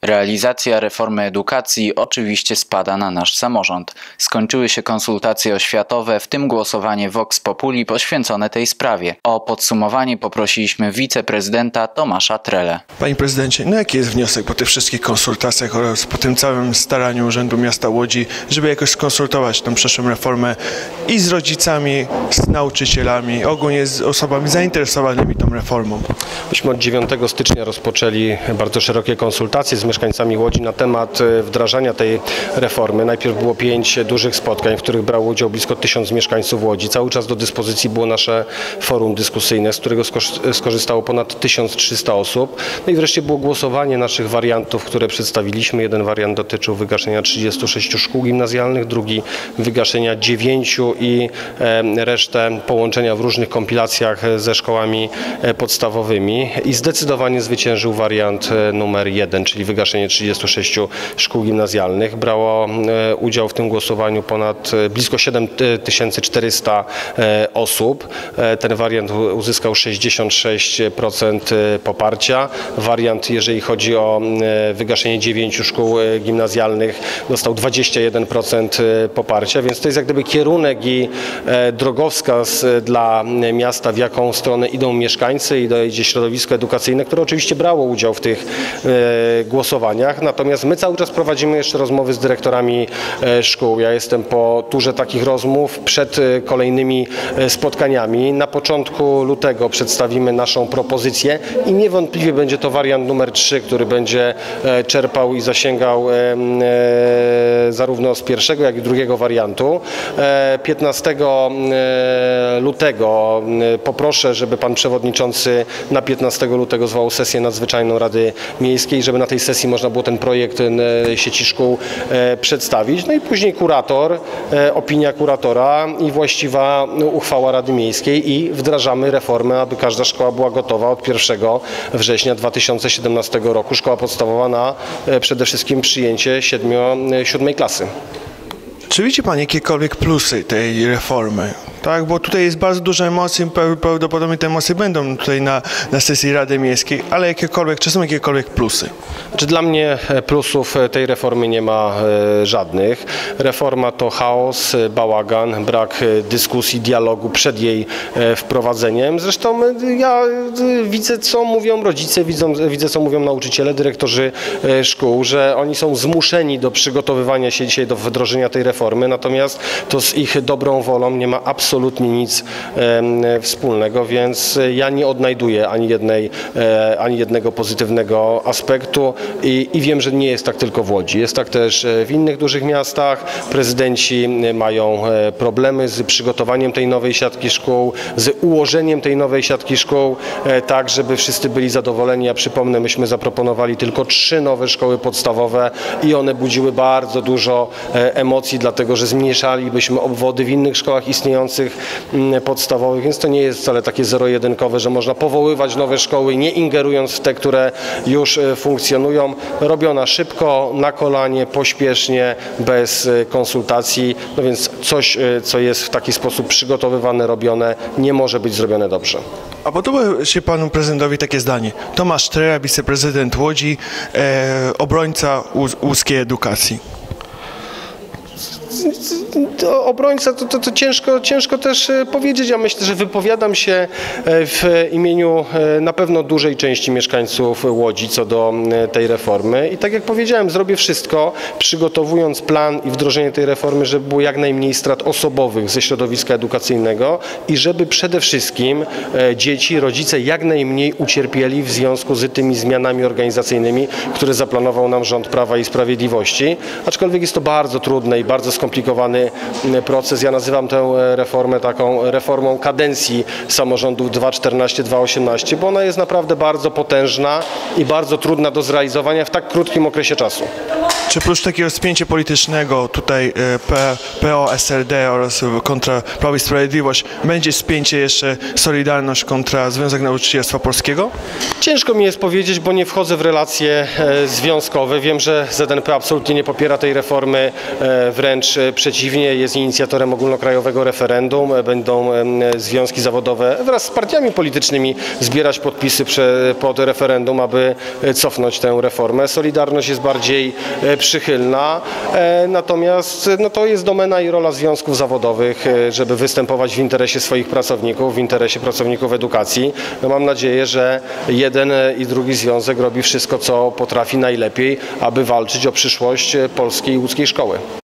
Realizacja reformy edukacji oczywiście spada na nasz samorząd. Skończyły się konsultacje oświatowe, w tym głosowanie Vox Populi poświęcone tej sprawie. O podsumowanie poprosiliśmy wiceprezydenta Tomasza Trelę. Panie prezydencie, jaki jest wniosek po tych wszystkich konsultacjach oraz po tym całym staraniu Urzędu Miasta Łodzi, żeby jakoś skonsultować tę przyszłą reformę i z rodzicami, z nauczycielami, ogólnie z osobami zainteresowanymi tą reformą? Myśmy od 9 stycznia rozpoczęli bardzo szerokie konsultacje z mieszkańcami Łodzi na temat wdrażania tej reformy. Najpierw było 5 dużych spotkań, w których brało udział blisko 1000 mieszkańców Łodzi. Cały czas do dyspozycji było nasze forum dyskusyjne, z którego skorzystało ponad 1300 osób. No i wreszcie było głosowanie naszych wariantów, które przedstawiliśmy. Jeden wariant dotyczył wygaszenia 36 szkół gimnazjalnych, drugi wygaszenia 9 i resztę połączenia w różnych kompilacjach ze szkołami podstawowymi. I zdecydowanie zwyciężył wariant numer 1, czyli wygaszenie 36 szkół gimnazjalnych. Brało udział w tym głosowaniu blisko 7400 osób. Ten wariant uzyskał 66% poparcia. Wariant, jeżeli chodzi o wygaszenie 9 szkół gimnazjalnych, dostał 21% poparcia, więc to jest jak gdyby kierunek i drogowskaz dla miasta, w jaką stronę idą mieszkańcy i idzie środowisko edukacyjne, które oczywiście brało udział w tych głosowaniach. Natomiast my cały czas prowadzimy jeszcze rozmowy z dyrektorami szkół. Ja jestem po turze takich rozmów przed kolejnymi spotkaniami. Na początku lutego przedstawimy naszą propozycję i niewątpliwie będzie to wariant numer 3, który będzie czerpał i zasięgał zarówno z pierwszego, jak i drugiego wariantu. 15 lutego poproszę, żeby pan przewodniczący na 15 lutego zwołał sesję nadzwyczajną Rady Miejskiej, żeby na tej sesji można było ten projekt sieci szkół przedstawić. No i później kurator, opinia kuratora i właściwa uchwała Rady Miejskiej i wdrażamy reformę, aby każda szkoła była gotowa od 1 września 2017 roku. Szkoła podstawowa na przede wszystkim przyjęcie 7. klasy. Czy widzi pan jakiekolwiek plusy tej reformy? Tak, bo tutaj jest bardzo dużo emocji, prawdopodobnie te emocje będą tutaj na sesji Rady Miejskiej, ale czy są jakiekolwiek plusy? Znaczy, dla mnie plusów tej reformy nie ma żadnych. Reforma to chaos, bałagan, brak dyskusji, dialogu przed jej wprowadzeniem. Zresztą ja widzę, co mówią rodzice, widzę, co mówią nauczyciele, dyrektorzy szkół, że oni są zmuszeni do przygotowywania się dzisiaj do wdrożenia tej reformy, natomiast to z ich dobrą wolą nie ma absolutnie nic wspólnego, więc ja nie odnajduję ani jednego pozytywnego aspektu i wiem, że nie jest tak tylko w Łodzi. Jest tak też w innych dużych miastach. Prezydenci mają problemy z przygotowaniem tej nowej siatki szkół, z ułożeniem tej nowej siatki szkół, tak żeby wszyscy byli zadowoleni. Ja przypomnę, myśmy zaproponowali tylko 3 nowe szkoły podstawowe i one budziły bardzo dużo emocji, dlatego że zmniejszalibyśmy obwody w innych szkołach istniejących podstawowych, więc to nie jest wcale takie zero-jedynkowe, że można powoływać nowe szkoły, nie ingerując w te, które już funkcjonują. Robiona szybko, na kolanie, pośpiesznie, bez konsultacji, no więc coś, co jest w taki sposób przygotowywane, robione, nie może być zrobione dobrze. A podoba się panu prezydentowi takie zdanie: Tomasz Trela, wiceprezydent Łodzi, obrońca łódzkiej edukacji. Obrońca to ciężko też powiedzieć. Ja myślę, że wypowiadam się w imieniu na pewno dużej części mieszkańców Łodzi co do tej reformy i tak jak powiedziałem, zrobię wszystko, przygotowując plan i wdrożenie tej reformy, żeby było jak najmniej strat osobowych ze środowiska edukacyjnego i żeby przede wszystkim dzieci, rodzice jak najmniej ucierpieli w związku z tymi zmianami organizacyjnymi, które zaplanował nam rząd Prawa i Sprawiedliwości. Aczkolwiek jest to bardzo trudne i bardzo skomplikowany proces. Ja nazywam tę reformę taką reformą kadencji samorządów 2014-2018, bo ona jest naprawdę bardzo potężna i bardzo trudna do zrealizowania w tak krótkim okresie czasu. Czy prócz takiego spięcia politycznego tutaj PO, SLD oraz kontra Prawo i Sprawiedliwość będzie spięcie jeszcze Solidarność kontra Związek Nauczycielstwa Polskiego? Ciężko mi jest powiedzieć, bo nie wchodzę w relacje związkowe. Wiem, że ZNP absolutnie nie popiera tej reformy, wręcz przeciwnie, jest inicjatorem ogólnokrajowego referendum. Będą związki zawodowe wraz z partiami politycznymi zbierać podpisy pod referendum, aby cofnąć tę reformę. Solidarność jest bardziej przychylna, natomiast to jest domena i rola związków zawodowych, żeby występować w interesie swoich pracowników, w interesie pracowników edukacji. Mam nadzieję, że jeden i drugi związek robi wszystko, co potrafi najlepiej, aby walczyć o przyszłość polskiej i łódzkiej szkoły.